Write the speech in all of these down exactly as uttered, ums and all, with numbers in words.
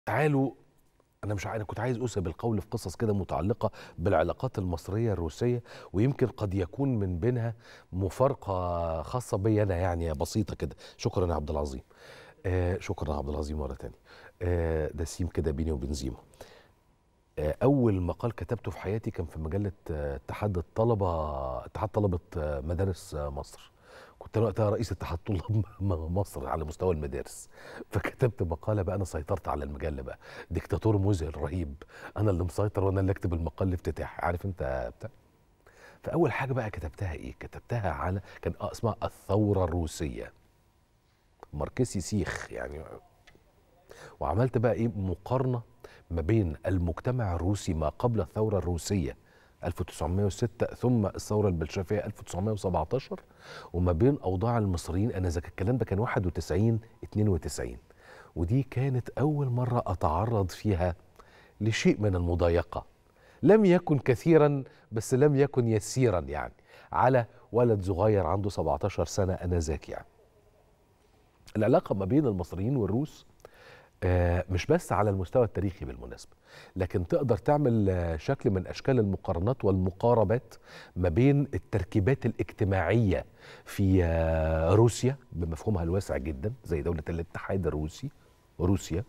تعالوا. انا مش ع- انا كنت عايز اسهب القول في قصص كده متعلقه بالعلاقات المصريه الروسيه، ويمكن قد يكون من بينها مفارقه خاصه بي انا، يعني بسيطه كده. شكرا يا عبد العظيم. آه شكرا يا عبد العظيم مره تانية. آه ده سيم كده بيني وبين زيمو. آه اول مقال كتبته في حياتي كان في مجله آه، اتحاد الطلبه، اتحاد طلبه آه، مدارس آه، مصر. كنت انا وقتها رئيس اتحاد طلاب م- مصر على مستوى المدارس. فكتبت مقاله بقى، انا سيطرت على المجله بقى، ديكتاتور مذهل رهيب. انا اللي مسيطر وانا اللي اكتب المقال الافتتاحي، عارف انت بتاع. فاول حاجه بقى كتبتها ايه؟ كتبتها على كان آه اسمها الثوره الروسيه، ماركسي سيخ يعني. وعملت بقى ايه؟ مقارنه ما بين المجتمع الروسي ما قبل الثوره الروسيه ألف وتسعمائة وستة ثم الثوره البلشفيه ألف وتسعمائة وسبعة عشر، وما بين اوضاع المصريين انذاك. الكلام ده كان واحد وتسعين اتنين وتسعين. ودي كانت اول مره اتعرض فيها لشيء من المضايقه، لم يكن كثيرا بس لم يكن يسيرا يعني، على ولد صغير عنده سبعتاشر سنه انذاك يعني. العلاقه ما بين المصريين والروس آه، مش بس على المستوى التاريخي بالمناسبة، لكن تقدر تعمل آه، شكل من أشكال المقارنات والمقاربات ما بين التركيبات الاجتماعية في آه، روسيا بمفهومها الواسع جدا زي دولة الاتحاد الروسي روسيا،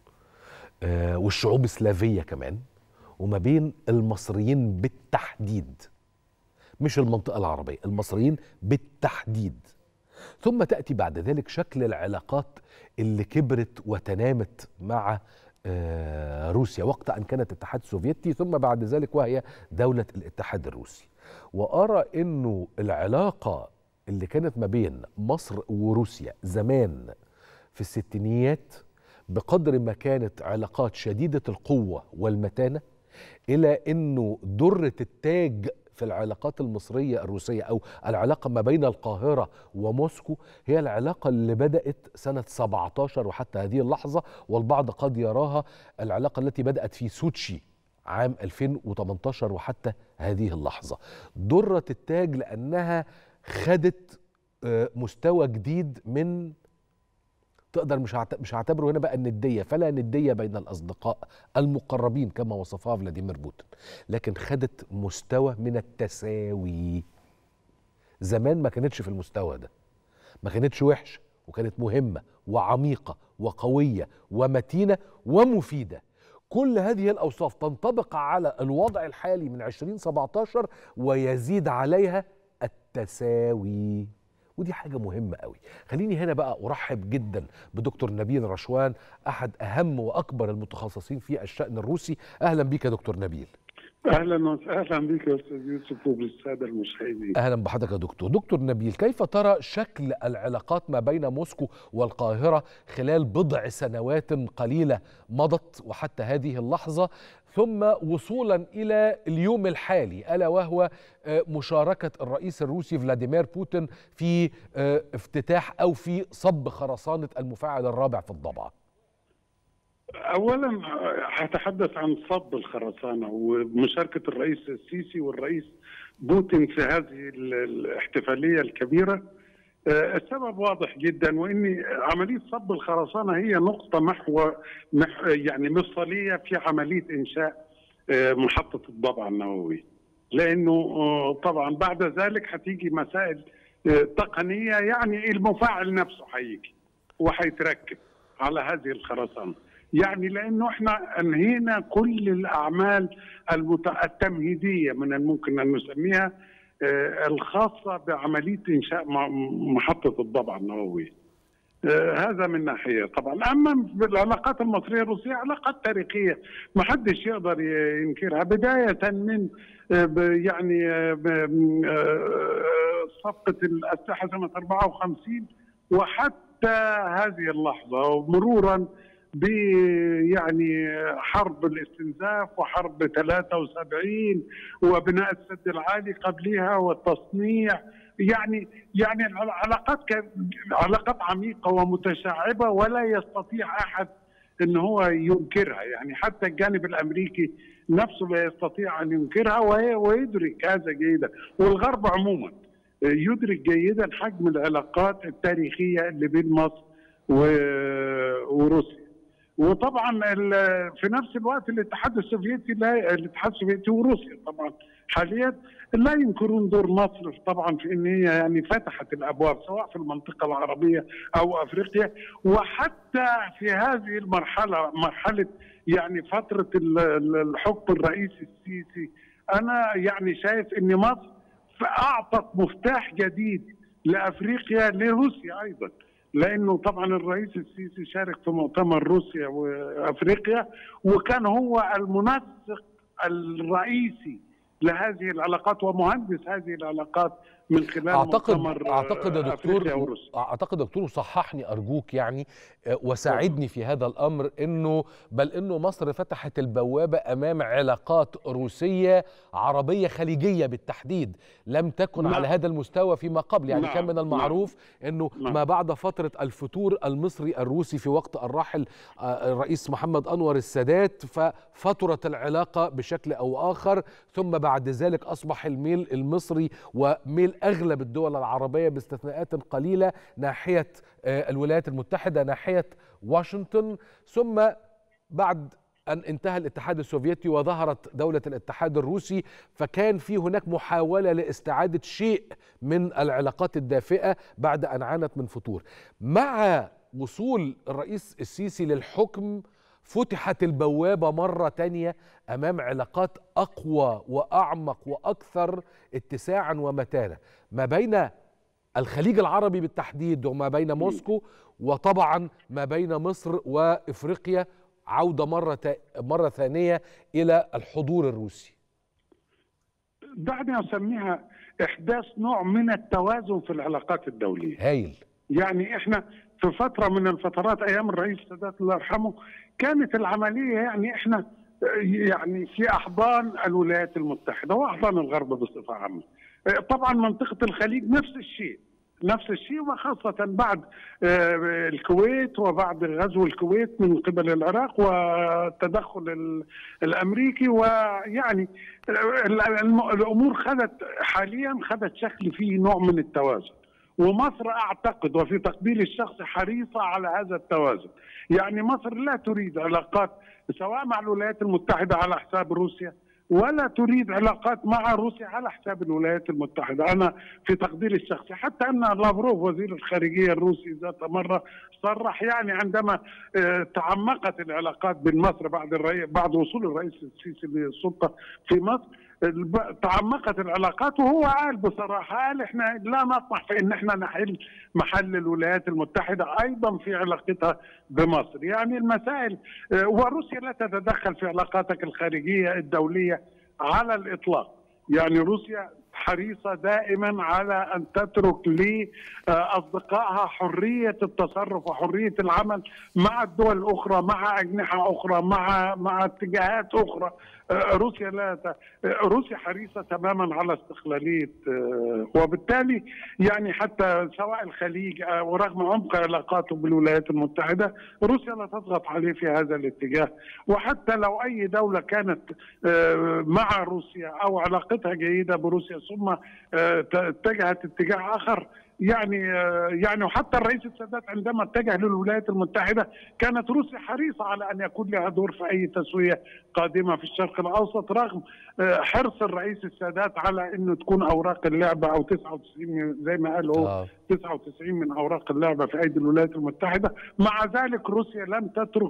آه، والشعوب السلافية كمان، وما بين المصريين بالتحديد، مش المنطقة العربية، المصريين بالتحديد. ثم تأتي بعد ذلك شكل العلاقات اللي كبرت وتنامت مع آه، روسيا وقت أن كانت اتحاد سوفيتي، ثم بعد ذلك وهي دولة الاتحاد الروسي. وأرى أنه العلاقة اللي كانت ما بين مصر وروسيا زمان في الستينيات، بقدر ما كانت علاقات شديدة القوة والمتانة، إلى أنه درة التاج في العلاقات المصرية الروسية أو العلاقة ما بين القاهرة وموسكو هي العلاقة اللي بدأت سنة سبعة عشر وحتى هذه اللحظة، والبعض قد يراها العلاقة التي بدأت في سوتشي عام ألفين وثمانية عشر وحتى هذه اللحظة. درة التاج لأنها خدت آه، مستوى جديد من، تقدر مش هعت- مش هعتبره هنا بقى النديه، فلا نديه بين الاصدقاء المقربين كما وصفها فلاديمير بوتين، لكن خدت مستوى من التساوي. زمان ما كانتش في المستوى ده، ما كانتش وحشه، وكانت مهمه وعميقه وقويه ومتينه ومفيده. كل هذه الاوصاف تنطبق على الوضع الحالي من ألفين وسبعة عشر ويزيد عليها التساوي. ودي حاجة مهمة قوي. خليني هنا بقى أرحب جدا بدكتور نبيل رشوان، أحد أهم وأكبر المتخصصين في الشأن الروسي. أهلا بك يا دكتور نبيل. اهلا وسهلا بك يا استاذ يوسف وبالساده المشاهدين. أهلا بحضرتك يا دكتور. دكتور نبيل، كيف ترى شكل العلاقات ما بين موسكو والقاهرة خلال بضع سنوات قليلة مضت وحتى هذه اللحظة، ثم وصولا إلى اليوم الحالي، ألا وهو آه، مشاركة الرئيس الروسي فلاديمير بوتين في آه، افتتاح أو في صب خرسانة المفاعل الرابع في الضبعة؟ اولا هتحدث عن صب الخرسانه ومشاركه الرئيس السيسي والرئيس بوتين في هذه ال- الاحتفاليه الكبيره. آه، السبب واضح جدا، وان عمليه صب الخرسانه هي نقطه محور مح يعني مفصليه في عمليه انشاء آه، محطه الضبعه النوويه، لانه آه، طبعا بعد ذلك هتيجي مسائل آه، تقنيه، يعني المفاعل نفسه هيجي وهيتركب على هذه الخرسانه، يعني لانه احنا انهينا كل الاعمال المت- التمهيديه من الممكن ان نسميها آه، الخاصه بعمليه انشاء م- محطه الضبعه النوويه. آه، هذا من ناحيه. طبعا اما بالعلاقات المصريه الروسيه علاقات تاريخيه ما حدش يقدر ي- ينكرها، بدايه من آه، ب- يعني آه، ب- آه، صفقه الاسلحه سنه أربعة وخمسين وحتى هذه اللحظه، ومرورا ب يعني حرب الاستنزاف وحرب ثلاثة وسبعين وبناء السد العالي قبلها والتصنيع. يعني يعني العلاقات كانت علاقات عميقه ومتشعبه ولا يستطيع احد ان هو ينكرها، يعني حتى الجانب الامريكي نفسه لا يستطيع ان ينكرها، وهي- ويدرك هذا جيدا، والغرب عموما يدرك جيدا حجم العلاقات التاريخيه اللي بين مصر و- وروسيا. وطبعا في نفس الوقت الاتحاد السوفيتي لا الاتحاد السوفيتي وروسيا طبعا حاليا لا ينكرون دور مصر طبعا في ان هي يعني فتحت الابواب سواء في المنطقه العربيه او افريقيا، وحتى في هذه المرحله مرحله يعني فتره الحكم الرئيسي السيسي انا يعني شايف ان مصر اعطت مفتاح جديد لافريقيا لروسيا ايضا، لانه طبعا الرئيس السيسي شارك في مؤتمر روسيا وافريقيا وكان هو المنسق الرئيسي لهذه العلاقات ومهندس هذه العلاقات من خلال أعتقد مؤتمر اعتقد يا دكتور وروسيا. اعتقد دكتور صححني ارجوك يعني وساعدني في هذا الامر، انه بل انه مصر فتحت البوابه امام علاقات روسيه عربيه خليجيه بالتحديد لم تكن نعم. على هذا المستوى فيما قبل، يعني نعم. كان من المعروف نعم. انه نعم. ما بعد فتره الفتور المصري الروسي في وقت الراحل الرئيس محمد انور السادات ففترت العلاقه بشكل او اخر، ثم بعد ذلك اصبح الميل المصري وميل أغلب الدول العربية باستثناءات قليلة ناحية الولايات المتحدة ناحية واشنطن، ثم بعد أن انتهى الاتحاد السوفيتي وظهرت دولة الاتحاد الروسي فكان في هناك محاولة لاستعادة شيء من العلاقات الدافئة بعد أن عانت من فتور. مع وصول الرئيس السيسي للحكم فتحت البوابة مرة تانية أمام علاقات أقوى وأعمق وأكثر اتساعا ومتانة ما بين الخليج العربي بالتحديد وما بين موسكو وطبعا ما بين مصر وإفريقيا، عودة مرة مرة ثانية إلى الحضور الروسي. دعني أسميها إحداث نوع من التوازن في العلاقات الدولية. هايل. يعني إحنا في فترة من الفترات أيام الرئيس السادات الله يرحمه كانت العملية يعني إحنا يعني في أحضان الولايات المتحدة وأحضان الغرب بصفة عامة. طبعا منطقة الخليج نفس الشيء نفس الشيء وخاصة بعد الكويت وبعد غزو الكويت من قبل العراق والتدخل الأمريكي، ويعني الأمور خدت حاليا خدت شكل فيه نوع من التوازن، ومصر أعتقد وفي تقديري الشخصي حريصة على هذا التوازن. يعني مصر لا تريد علاقات سواء مع الولايات المتحدة على حساب روسيا ولا تريد علاقات مع روسيا على حساب الولايات المتحدة. أنا في تقديري الشخصي حتى أن لافروف وزير الخارجية الروسي ذات مرة صرح يعني عندما تعمقت العلاقات بين مصر بعد الرئيس بعد وصول الرئيس السيسي للسلطة في مصر تعمقت العلاقات، وهو قال بصراحة قال احنا لا نطمح في ان احنا نحل محل الولايات المتحدة ايضا في علاقتها بمصر. يعني المسائل وروسيا لا تتدخل في علاقاتك الخارجية الدولية على الاطلاق، يعني روسيا حريصة دائما على أن تترك لأصدقائها حرية التصرف وحرية العمل مع الدول الأخرى مع أجنحة أخرى مع مع اتجاهات أخرى. روسيا لا ت... روسيا حريصة تماما على استقلالية، وبالتالي يعني حتى سواء الخليج ورغم عمق علاقاته بالولايات المتحدة روسيا لا تضغط عليه في هذا الاتجاه. وحتى لو أي دولة كانت مع روسيا أو علاقتها جيدة بروسيا ثم اتجهت اتجاه آخر يعني يعني وحتى الرئيس السادات عندما اتجه للولايات المتحدة كانت روسيا حريصة على أن يكون لها دور في أي تسوية قادمة في الشرق الأوسط، رغم حرص الرئيس السادات على أنه تكون أوراق اللعبة أو تسعة وتسعين زي ما قال هو آه. تسعة وتسعين من أوراق اللعبة في أيدي الولايات المتحدة. مع ذلك روسيا لم تترك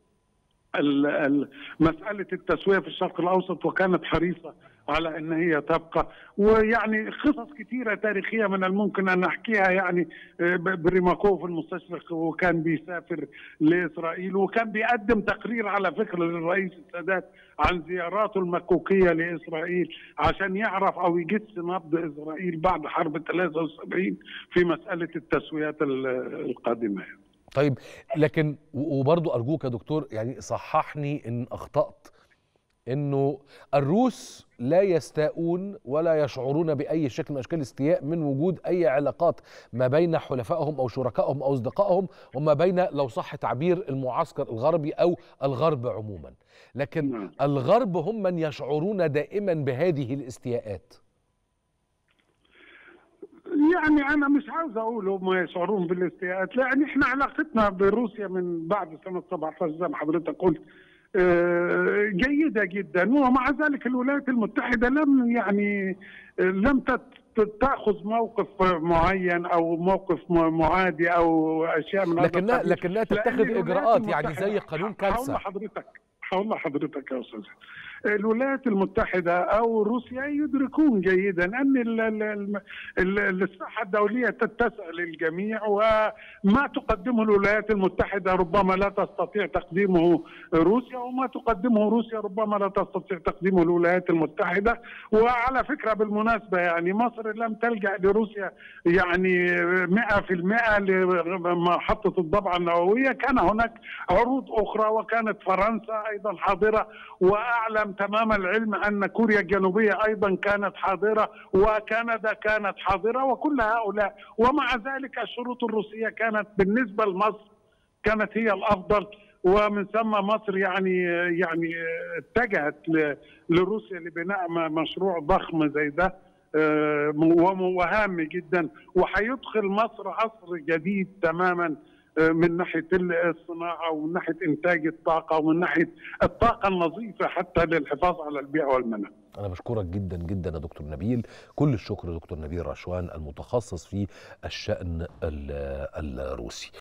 مسألة التسوية في الشرق الأوسط وكانت حريصة على أن هي تبقى. ويعني قصص كثيرة تاريخية من الممكن أن نحكيها، يعني بريماكوف المستشرق وكان بيسافر لإسرائيل وكان بيقدم تقرير على فكرة للرئيس السادات عن زياراته المكوكية لإسرائيل عشان يعرف أو يجس نبض إسرائيل بعد حرب ثلاثة وسبعين في مسألة التسويات القادمة. طيب لكن وبرضو أرجوك يا دكتور يعني صححني إن أخطأت، إنه الروس لا يستاءون ولا يشعرون بأي شكل من أشكال الاستياء من وجود أي علاقات ما بين حلفائهم أو شركائهم أو أصدقائهم وما بين لو صح تعبير المعسكر الغربي أو الغرب عموما، لكن الغرب هم من يشعرون دائما بهذه الاستياءات. يعني انا مش عاوز اقول هم يشعرون بالاستياءات، لان احنا علاقتنا بروسيا من بعد سنه سبعة عشر زي ما حضرتك قلت جيده جدا، ومع ذلك الولايات المتحده لم يعني لم تاخذ موقف معين او موقف معادي او اشياء من هذا لكنها القبيل. لكنها تتخذ اجراءات يعني زي قانون كالسا. هقول لحضرتك هقول لحضرتك يا استاذ، الولايات المتحدة أو روسيا يدركون جيدا أن الساحة الدولية تتسع للجميع، وما تقدمه الولايات المتحدة ربما لا تستطيع تقديمه روسيا، وما تقدمه روسيا ربما لا تستطيع تقديمه الولايات المتحدة. وعلى فكرة بالمناسبة يعني مصر لم تلجأ لروسيا يعني مئة في المئة لمحطة الضبعة النووية، كان هناك عروض أخرى، وكانت فرنسا أيضا حاضرة، وأعلم تمام العلم أن كوريا الجنوبية أيضا كانت حاضرة، وكندا كانت حاضرة، وكل هؤلاء. ومع ذلك الشروط الروسية كانت بالنسبة لمصر كانت هي الأفضل، ومن ثم مصر يعني يعني اتجهت لروسيا لبناء مشروع ضخم زي ده وهام جدا، وهيدخل مصر عصر جديد تماما من ناحية الصناعة ومن ناحية إنتاج الطاقة ومن ناحية الطاقة النظيفة حتى للحفاظ على البيئة والمناخ. أنا بشكرك جدا جدا يا دكتور نبيل، كل الشكر دكتور نبيل رشوان المتخصص في الشأن الروسي.